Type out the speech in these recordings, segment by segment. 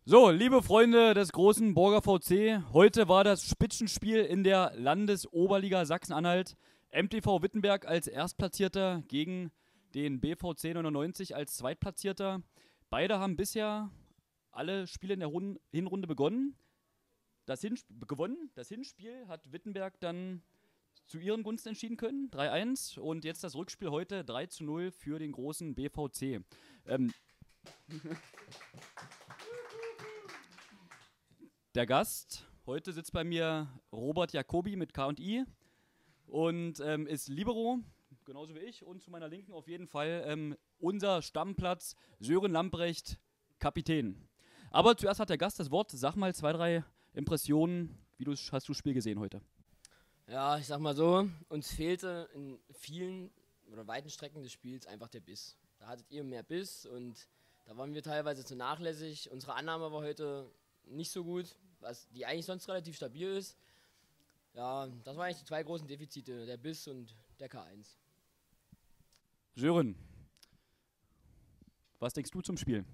So, liebe Freunde des großen Borger VC, heute war das Spitzenspiel in der Landesoberliga Sachsen-Anhalt. MTV Wittenberg als Erstplatzierter gegen den BVC 99 als Zweitplatzierter. Beide haben bisher alle Spiele in der Hinrunde gewonnen. Das Hinspiel hat Wittenberg dann zu ihren Gunsten entschieden können, 3-1. Und jetzt das Rückspiel heute 3-0 für den großen BVC. Der Gast, heute sitzt bei mir Robert Jacobi mit K&I und ist Libero, genauso wie ich. Und zu meiner Linken auf jeden Fall unser Stammplatz, Sören Lamprecht, Kapitän. Aber zuerst hat der Gast das Wort. Sag mal 2, 3 Impressionen. Hast du das Spiel gesehen heute? Ja, ich sag mal so, uns fehlte in vielen oder weiten Strecken des Spiels einfach der Biss. Da hattet ihr mehr Biss und da waren wir teilweise zu nachlässig. Unsere Annahme war heute nicht so gut, die eigentlich sonst relativ stabil ist. Ja, das waren eigentlich die 2 großen Defizite, der Biss und der K1. Sören, was denkst du zum Spiel?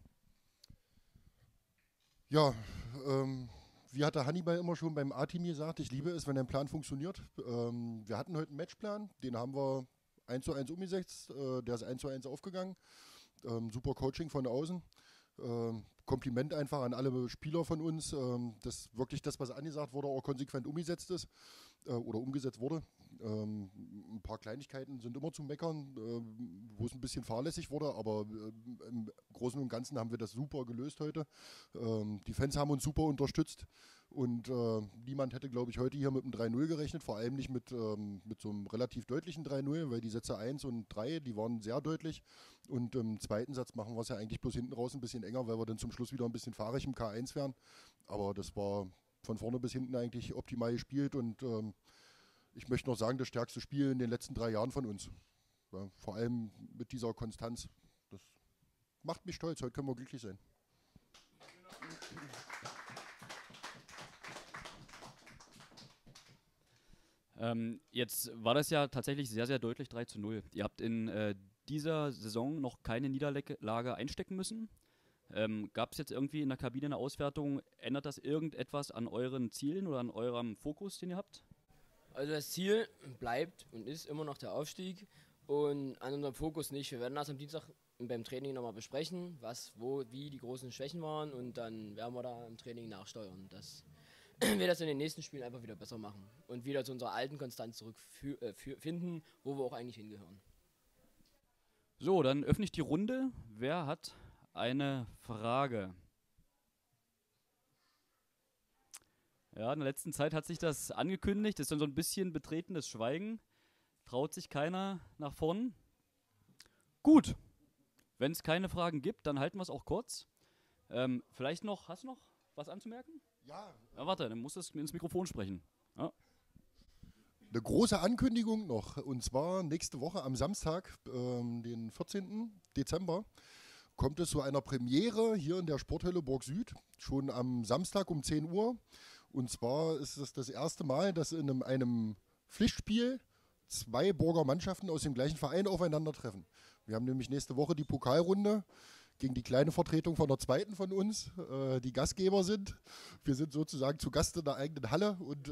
Ja, wie hat der Hannibal immer schon beim A-Team gesagt, ich liebe es, wenn ein Plan funktioniert. Wir hatten heute einen Matchplan, den haben wir 1:1 umgesetzt, der ist 1:1 aufgegangen. Super Coaching von außen. Kompliment einfach an alle Spieler von uns, dass wirklich das, was angesagt wurde, auch konsequent umgesetzt ist oder umgesetzt wurde. Ein paar Kleinigkeiten sind immer zu meckern, wo es ein bisschen fahrlässig wurde, aber im Großen und Ganzen haben wir das super gelöst heute. Die Fans haben uns super unterstützt und niemand hätte, glaube ich, heute hier mit einem 3-0 gerechnet, vor allem nicht mit so einem relativ deutlichen 3-0, weil die Sätze 1 und 3, die waren sehr deutlich und im zweiten Satz machen wir es ja eigentlich bloß hinten raus ein bisschen enger, weil wir dann zum Schluss wieder ein bisschen fahrig im K1 wären, aber das war von vorne bis hinten eigentlich optimal gespielt und ich möchte noch sagen, das stärkste Spiel in den letzten 3 Jahren von uns. Ja, vor allem mit dieser Konstanz. Das macht mich stolz. Heute können wir glücklich sein. Jetzt war das ja tatsächlich sehr, sehr deutlich 3-0. Ihr habt in dieser Saison noch keine Niederlage einstecken müssen. Gab es jetzt irgendwie in der Kabine eine Auswertung? Ändert das irgendetwas an euren Zielen oder an eurem Fokus, den ihr habt? Also das Ziel bleibt und ist immer noch der Aufstieg und an unserem Fokus nicht. Wir werden das am Dienstag beim Training nochmal besprechen, wie die großen Schwächen waren und dann werden wir da im Training nachsteuern, dass wir das in den nächsten Spielen einfach wieder besser machen und wieder zu unserer alten Konstanz zurückfinden, wo wir auch eigentlich hingehören. So, dann öffne ich die Runde. Wer hat eine Frage? Ja, in der letzten Zeit hat sich das angekündigt. Das ist dann so ein bisschen betretenes Schweigen. Traut sich keiner nach vorn. Gut. Wenn es keine Fragen gibt, dann halten wir es auch kurz. Vielleicht noch, hast du noch was anzumerken? Ja. Warte, dann musst du ins Mikrofon sprechen. Ja. Eine große Ankündigung noch. Und zwar nächste Woche am Samstag, den 14. Dezember, kommt es zu einer Premiere hier in der Sporthölle Burg Süd. Schon am Samstag um 10 Uhr. Und zwar ist es das erste Mal, dass in einem Pflichtspiel 2 Burger Mannschaften aus dem gleichen Verein aufeinandertreffen. Wir haben nämlich nächste Woche die Pokalrunde gegen die kleine Vertretung von der zweiten von uns, die Gastgeber sind. Wir sind sozusagen zu Gast in der eigenen Halle und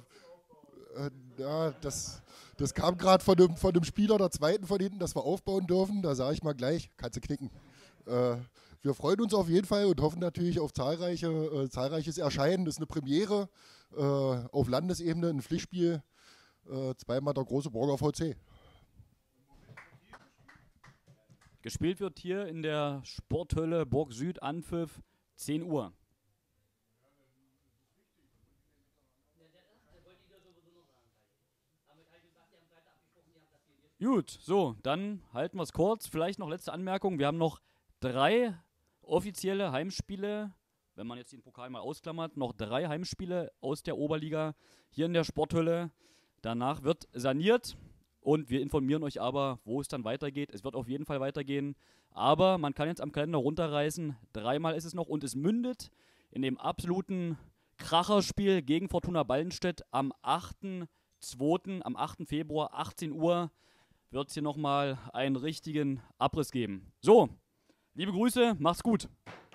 ja, das kam gerade von dem Spieler der zweiten von hinten, dass wir aufbauen dürfen. Da sage ich mal gleich, kannst du knicken. Wir freuen uns auf jeden Fall und hoffen natürlich auf zahlreiches Erscheinen. Das ist eine Premiere auf Landesebene, ein Pflichtspiel, zweimal der große Burger VC. Gespielt wird hier in der Sporthölle Burg Süd, Anpfiff 10 Uhr. Gut, so, dann halten wir es kurz. Vielleicht noch letzte Anmerkung. Wir haben noch 3 offizielle Heimspiele, wenn man jetzt den Pokal mal ausklammert, noch 3 Heimspiele aus der Oberliga hier in der Sporthölle. Danach wird saniert und wir informieren euch aber, wo es dann weitergeht. Es wird auf jeden Fall weitergehen, aber man kann jetzt am Kalender runterreißen. 3-mal ist es noch und es mündet in dem absoluten Kracherspiel gegen Fortuna Ballenstedt am 8.2., am 8. Februar, 18 Uhr. Wird es hier nochmal einen richtigen Abriss geben. So, liebe Grüße, macht's gut.